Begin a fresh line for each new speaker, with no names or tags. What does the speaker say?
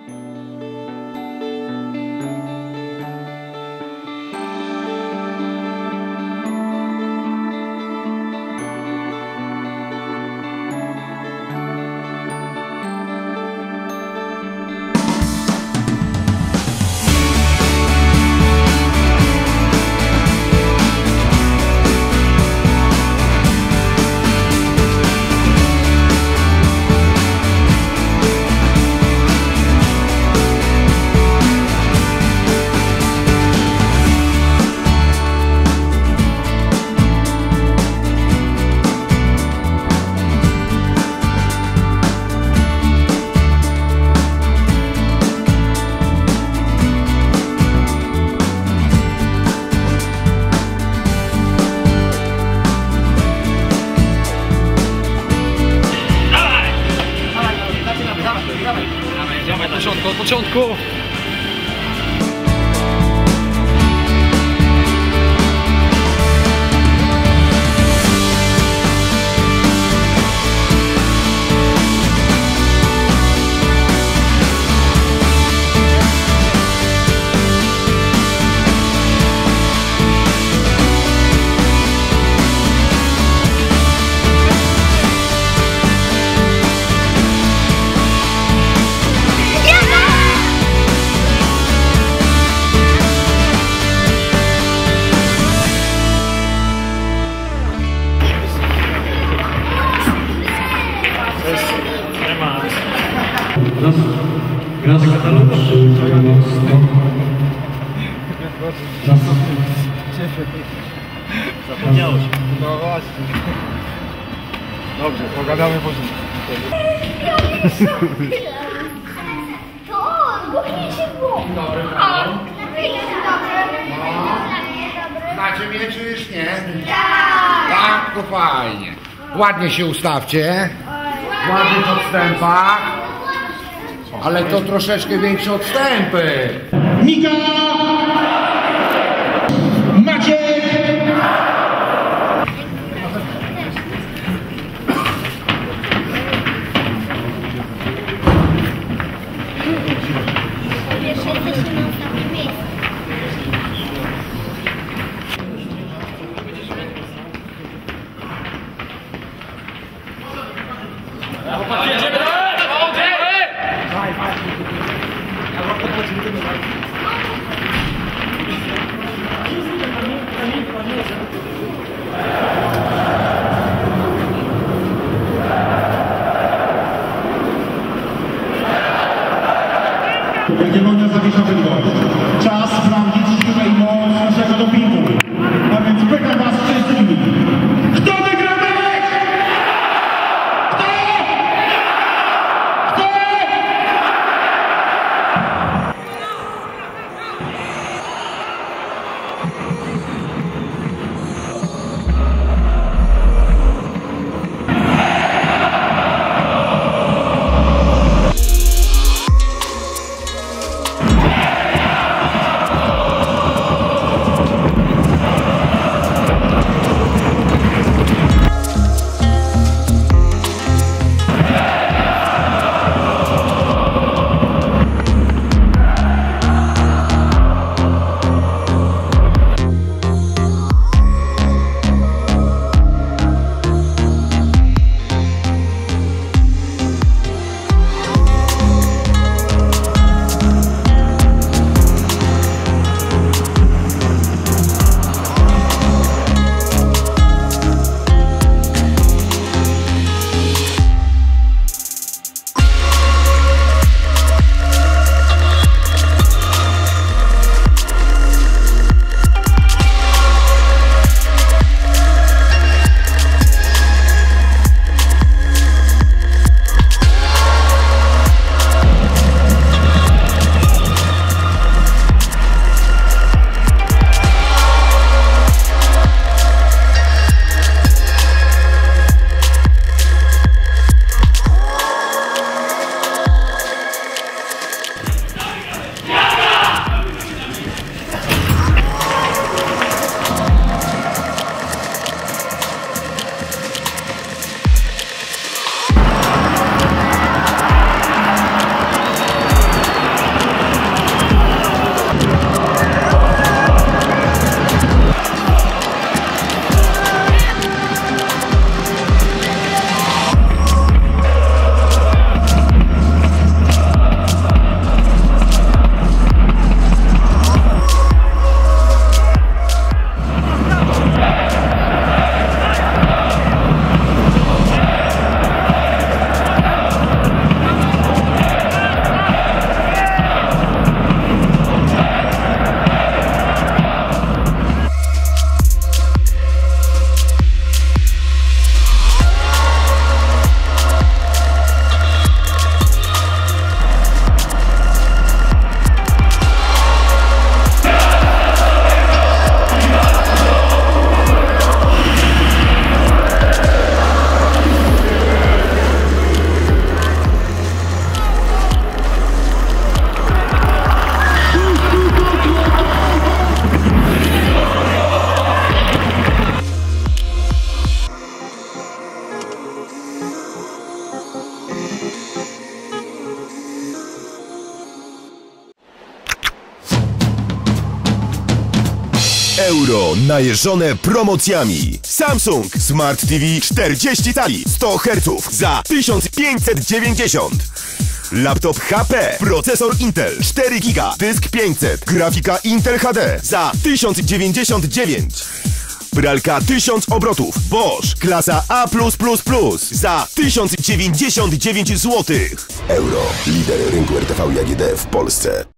Od początku!
Gra z katalogu?
Zapomniało się.
No właśnie. Dobrze, pogadamy później.
To on, głośniejszy było.
Dobry,
On.
Znacie mnie czy już nie?
Tak.
Tak, to fajnie. Ładnie się ustawcie. Ładnie w odstępach. Ale to troszeczkę większe odstępy.
Mika! Maciek!
Pierwsze jesteśmy na ostatnim miejscu.
Jagiellonia Zawisza Bydgoszcz. Czas sprawdzić siłę i moc naszego dopingu. A więc pytam was wszystkich. Kto wygra mecz? Kto? Kto?
Euro najeżone promocjami. Samsung Smart TV 40 cali 100 Hz za 1590. Laptop HP, procesor Intel 4 GB, dysk 500, grafika Intel HD za 1099. Pralka 1000 obrotów Bosch klasa A+++ za 1099 zł. Euro, lider rynku RTV i AGD w Polsce.